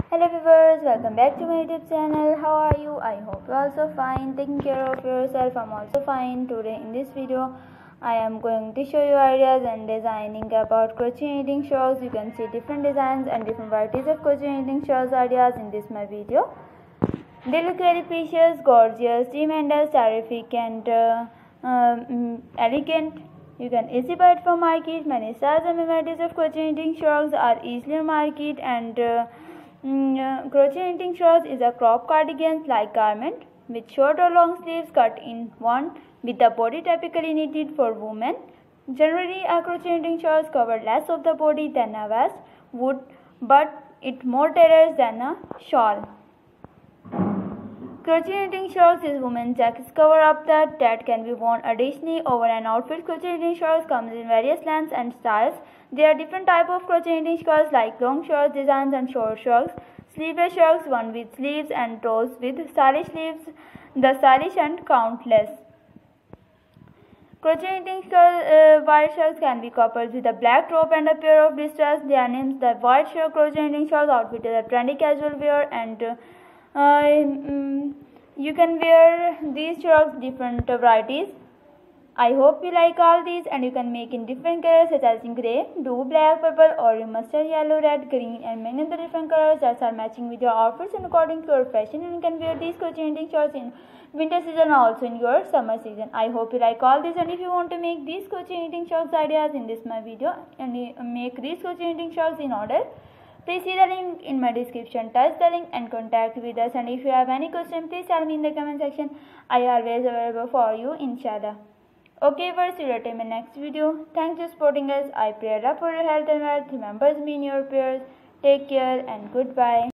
Hello viewers, welcome back to my YouTube channel. How are you? I hope you are also fine. Taking care of yourself. I'm also fine. Today in this video, I am going to show you ideas and designing about crochet knitting shawls. You can see different designs and different varieties of crochet knitting shawls ideas in this my video. They look very precious, gorgeous, tremendous, terrific, and elegant. You can easily buy it from market. Many styles and varieties of crochet knitting shawls are easily on market, and crochet knitting shawls is a crop cardigan like garment with short or long sleeves cut in one with the body typically knitted for women. Generally, a crochet knitting shawls cover less of the body than a vest would, but it more tailored than a shawl. Crochet knitting shawls is women's jackets cover up that can be worn additionally over an outfit. Crochet knitting shawls comes in various lengths and styles. There are different types of crochet knitting shawls like long shawls, designs and short shawls, sleeveless shawls, one with sleeves and those with stylish sleeves, the stylish and countless. Crochet knitting white shawls can be coupled with a black top and a pair of distressed denims. The white shawl crochet knitting shawls outfit is a trendy casual wear, and you can wear these shawls different varieties. I hope you like all these, and you can make in different colors such as in grey, blue, black, purple, or mustard, yellow, red, green, and many other different colors that are matching with your outfits and according to your fashion. And you can wear these crochet knitting shawls in winter season, also in your summer season. I hope you like all these, and if you want to make these crochet knitting shawls ideas in this my video and make these crochet knitting shawls in order, please see the link in my description, touch the link and contact with us. And if you have any question, please tell me in the comment section. I am always available for you, inshallah. Okay viewers, see you later in my next video. Thanks for supporting us. I pray Allah for your health and wealth. Remember me in your prayers. Take care and goodbye.